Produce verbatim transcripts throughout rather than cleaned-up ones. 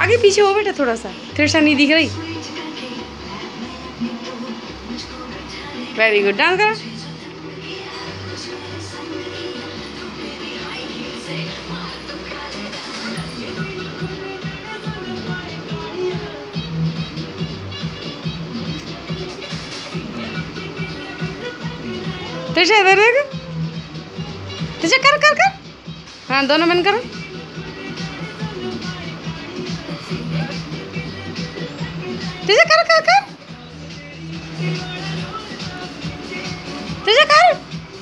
आगे पीछे हो बेटा थोड़ा सा, त्रिशा नहीं दिख रही। वेरी गुड, डांस करो। त्रिशा इधर देख, त्रिशा कर कर कर, हाँ दोनों बंद करो। त्रिशा कर कर कर, त्रिशा कर,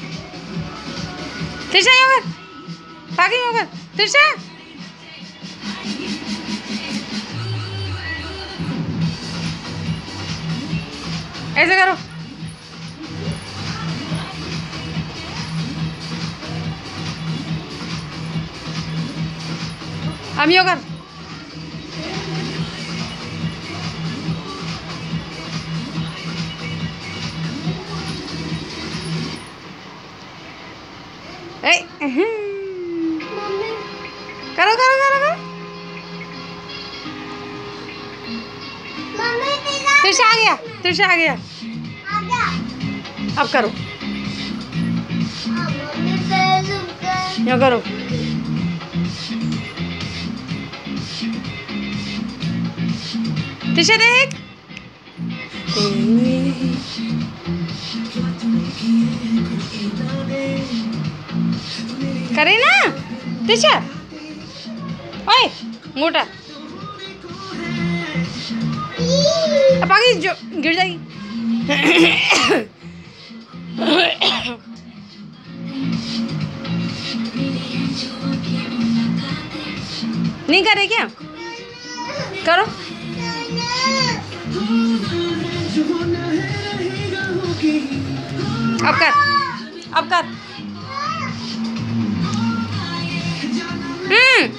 त्रिशा यूं कर, बाकी यूं कर, त्रिशा ऐसे करो। अब यूं कर, ए करो करो करो करो। त्रिशा आ गया, त्रिशा आ गया, अब करो, यूं करो। त्रिशा देख, करे ना त्रिशा, ओए मोटा, अब आगे जो गिर जाएगी। नहीं करे क्या, करो। अब कर, अब कर, हम्म